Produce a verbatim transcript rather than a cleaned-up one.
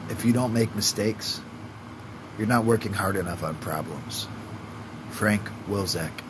If you don't make mistakes, you're not working hard enough on problems. Frank Wilczek.